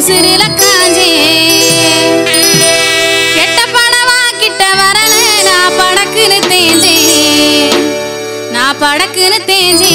உசிரில காஞ்சே கெட்ட பணவா கிட்ட வரல நான் படக்குன்னு தேஞ்சே நான் படக்குன்னு தேஞ்சே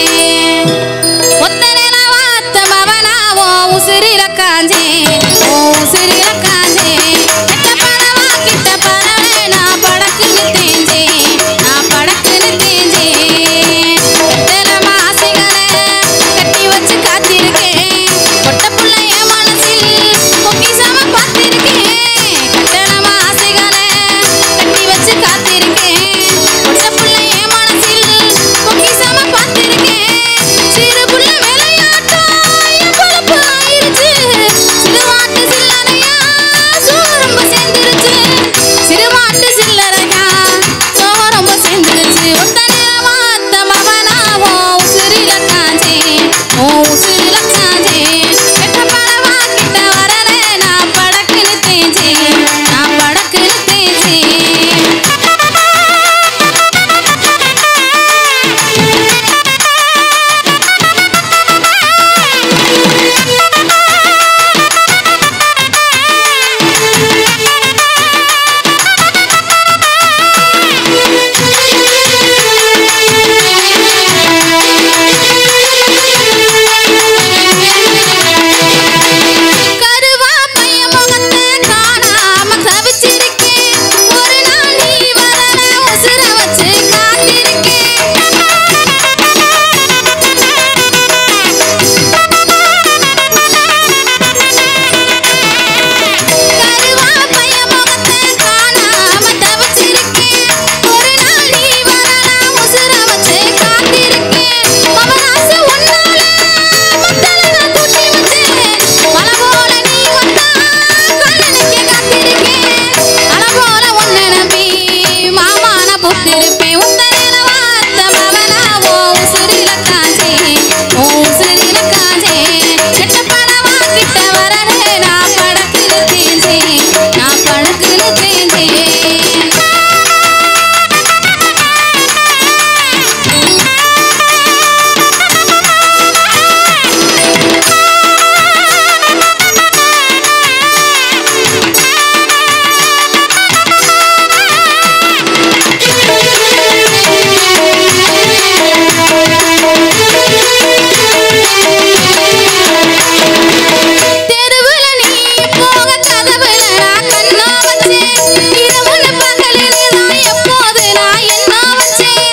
ஒத்தனை நான் வாத்த மவனாவோ உசிரில காஞ்சே உசிரில காஞ்சே கெட்ட பணவா கிட்ட பரவே நான் படக்குன்னு தேஞ்சே நான் படக்குன்னு தேஞ்சே கெட்டல மாசிகளை கட்டி வச்சு காத்திருக்கேன் கொட்ட புள்ளைய மனசில் பொக்கிசம பார்த்திருக்கேன் கெட்டல மாசிகளை கட்டி வச்சு காத்திருக்கேன் கொட்ட புள்ளைய மனசில் பொக்கிசம பார்த்திருக்கேன் சிறு புள்ள விளையாட்டம் என் பொழப்பு ஆயிருச்சு சிறுவாட்டு சில்லறையா சோரம்ப சேர்ந்துருச்சு சிறுவாட்டு சில்லறையா சோரம்ப சேர்ந்துருச்சு ஒத்தனை வாத்த மவனாவோ உசிரில காஞ்சே உசிரில காஞ்சே கெட்ட பணவா கிட்ட வரல நான் படக்குன்னு தேஞ்சே நான் படக்குன்னு தேஞ்சே கருவா பைய முகத்தை காணாம தவிச்சிருக்கேன் ஒரு நாள் நீ வரல உசுர வச்சு காத்திருக்கேன் கருவா பைய முகத்தை காணாம தவிச்சிருக்கேன் ஒரு நாள் நீ வரல உசுர வச்சு காத்திருக்கேன் மவராச உன்னால மத்தல நான் கூட்டி வச்சேன் மலை போல நீ வந்தா கண்ணனுக்கு காத்திருக்கேன் அலை போல உன்னை நம்பி மாமா நான் பூத்திருப்பேன் உத்தரையில வாத்த மவனாவோ உசிரில காஞ்சே உசிரில காஞ்சே கெட்ட பணவா கிட்ட வரலே நான் படக்குன்னு தேஞ்சே நான் படக்குன்னு தேஞ்சே தெருவுல நீ போக கதவுல நான் கண்ணா வச்சேன் இரவுல பகலில நான் எப்போது நான் என்ன வச்சேன்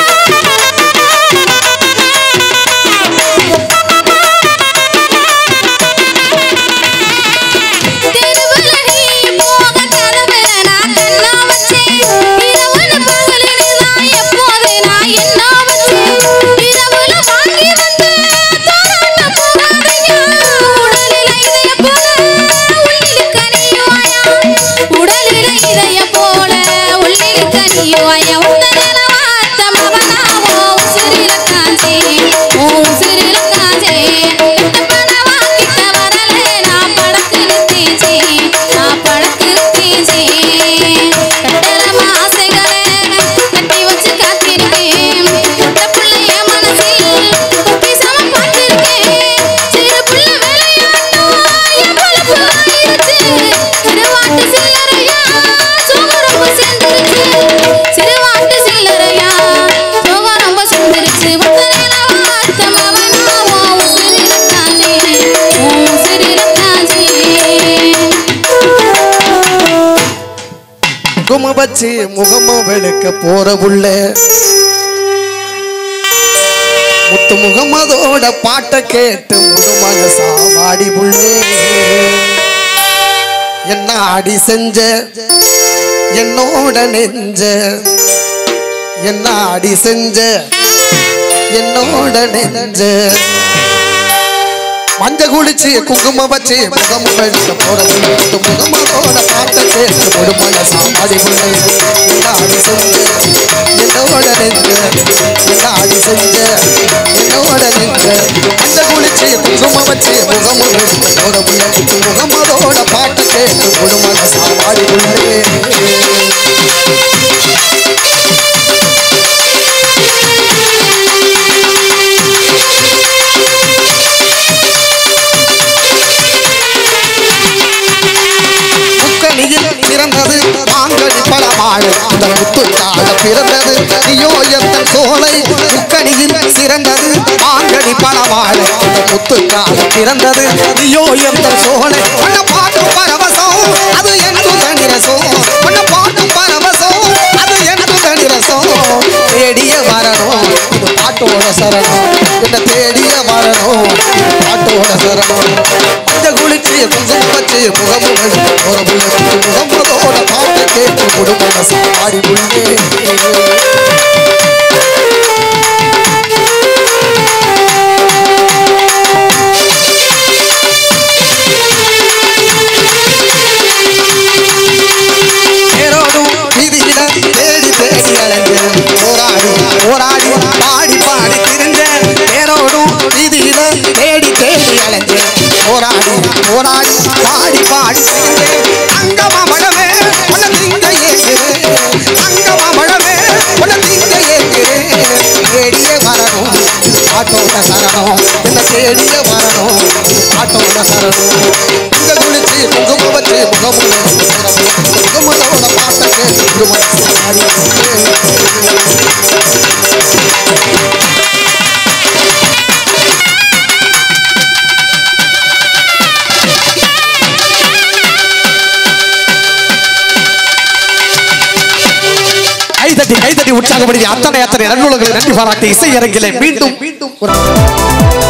தெருவுல நீ போக கதவுல நான் கண்ணா வச்சேன் இரவுல பகலில நான் எப்போது நான் என்ன வச்சேன் இரவுல வாங்கி வந்து தாராட்ட போகாதையா உடலில இதய போல உள்ளில் கனியுவாயா உடலில இதய போல உள்ளில் கனியுவாயா உத்தரையில வாத்த மவனாவோ உசிரில காஞ்சே உசிரில காஞ்சே கெட்ட பணவா கிட்ட வரல நான் படக்குன்னு தேஞ்சே நான் படக்குன்னு தேஞ்சே கட்டல மாசைகளை கட்டி வச்சு காத்திருக்கேன் கொட்ட புள்ளைய மனசில் பொக்கிசம பார்த்திருக்கேன் சிறு புள்ள விளையாட்டம் என் பொழப்பு ஆயிருச்சு சிறுவாட்டு சில்லறையா சோகரம்ப சேர்ந்துருச்சு சிறுவாட்டு சில்லறையா சோகரம்ப சேர்ந்துருச்சு உத்தரையில வாத்த மவனாவோ உசிரில காஞ்சே உசிரில காஞ்சே முகம வச்சு முகம வெளுக்க போற புள்ள முத்து முகமதோட பாட்டை கேட்டு முழு மனசா வாடி புள்ளே என்ன அடி செஞ்ச என்னோட நெஞ்ச என்ன அடி செஞ்ச என்னோட நெஞ்ச மஞ்ச குளிச்சு குங்குமம் வச்சு முகம் வெளுக்க போற புள்ள முத்து முகமதோட பாட்டை கேட்டு முழு மனசா வாடி புள்ளே என்ன அடி செஞ்ச என்னோட நெஞ்ச என்ன அடி செஞ்ச என்னோட நெஞ்ச மஞ்ச குளிச்சு குங்குமம் வச்சு முகம் வெளுக்க போற புள்ள முத்து முகமதோட பாட்டை கேட்டு முழு மனசா வாடி புள்ளே பலவாழ் இந்த முத்துக்காக பிறந்தது நீயோ எந்த சோலை முக்கணியில் சிறந்தது மாங்கனி பலவாழ் இந்த முத்துக்காக பிறந்தது நீயோ எந்த சோலை உன்னை பாட்டும் பரவசம் அது என்று தனிரசம் உன்னை பாட்டும் பரவசம் அது என்று தனிரசம் தேடிய வரணும் இது பாட்டோட சரணம் என்ன தேடிய வரணும் பாட்டோட சரணம் இந்த குளிச்சு குங்குமம் வச்சு முகமுகள் ஒரு முகமுகத்தோட பாட்டை கேட்டு குடும்பம் சாடி புள்ளே போராடி பாடி பாடி திரிஞ்சேன் பேரோடும் வீதியில தேடி தேடி அலைஞ்சேன் போராடி போராடி பாடி பாடி திரிஞ்சேன் அங்கமாமழவே உன்னை திங்க ஏற்கிறேன் அங்கமாமழவே உன்னை திங்க ஏற்கிறேன் தேடிய வரணும் பாட்டோட சரணம் என்ன தேடிய வரணும் பாட்டோட சரணம் இந்த குளிச்சு குங்குமம் வச்சு முகமுகத்தோட பாட்டை கேட்டு குடும்பம் கைதட்டி உற்சாகப்படுத்தி அத்தனை நன்னுலகளை நன்றி பாராட்டி இசை அரங்கிலே மீண்டும்